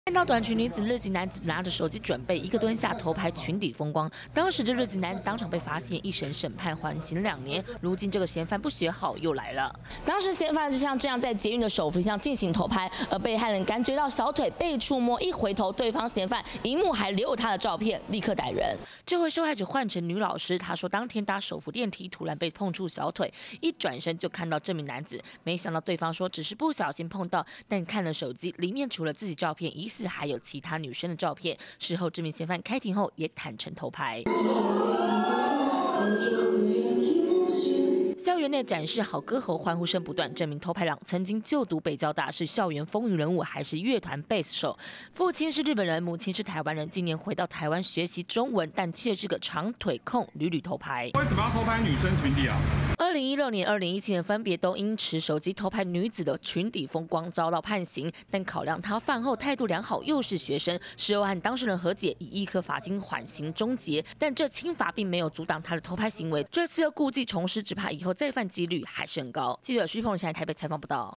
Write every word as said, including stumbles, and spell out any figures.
看到短裙女子日籍男子拿着手机准备一个蹲下偷拍裙底风光，当时这日籍男子当场被发现，一审审判缓刑两年。如今这个嫌犯不学好又来了， 当时嫌犯就像这样在捷运的手扶梯上进行偷拍，而被害人感觉到小腿被触摸，一回头，对方嫌犯荧幕还留有他的照片，立刻逮人。 这回受害者换成女老师，她说当天搭手扶电梯突然被碰触小腿，一转身就看到这名男子，没想到对方说只是不小心碰到，但看了手机里面除了自己照片，疑似还有其他女生的照片。事后这名嫌犯开庭后也坦诚偷拍。校园内展示好歌喉，欢呼声不断。这名偷拍郎曾经就读北交大，是校园风云人物，还是乐团贝斯手。父亲是日本人，母亲是台湾人。今年回到台湾学习中文，但却是个长腿控，屡屡偷拍。 为什么要偷拍女生裙底啊？ 二零一六年、二零一七年分别都因持手机偷拍女子的裙底风光遭到判刑，但考量他饭后态度良好，又是学生，事后和当事人和解，以一颗罚金缓刑终结。但这轻罚并没有阻挡他的偷拍行为，这次又故技重施，只怕以后再犯几率还是很高。记者徐鹏现在台北采访报道。